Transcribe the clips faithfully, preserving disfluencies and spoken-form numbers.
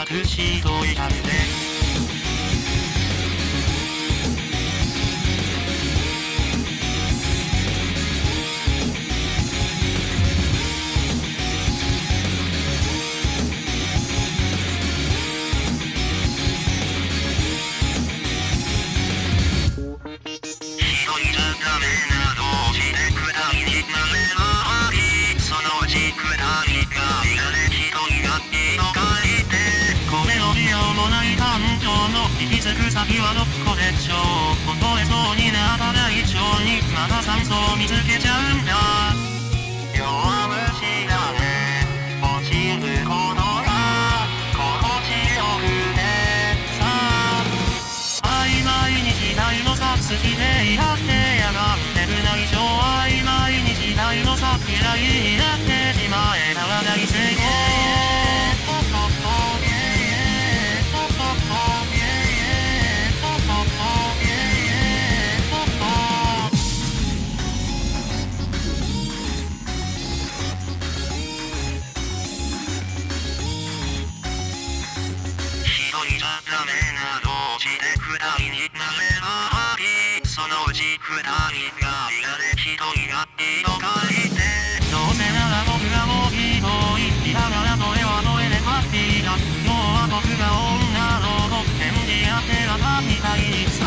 隠しといたんで先はどこでしょう溺れそうになった大腸にまだ酸素を見つけちゃうんだ弱虫だね落ちることが心地よくてさ曖昧にしたいのさ好きでいたってやがってる内情曖昧にしたいのさ嫌いになってしまえたら大成功そのうち二人がいられ一人がいいと書いてどうせなら僕がもう一人いたからそれはそれでハッピーだ要は僕が女の子返事やってがたみたいさ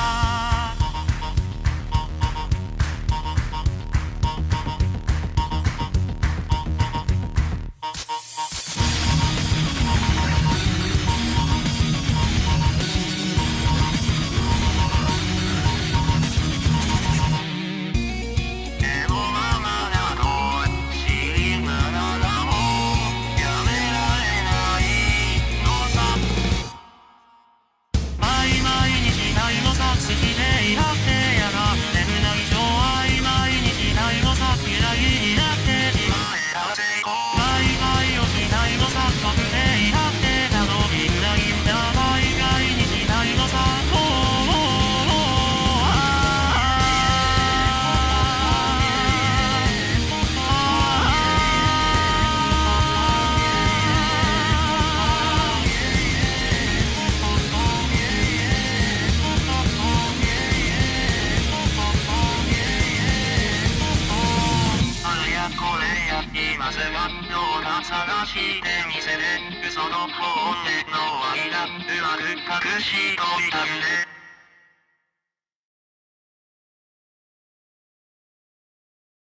探してみせて嘘の本音の間うまく隠しといたんで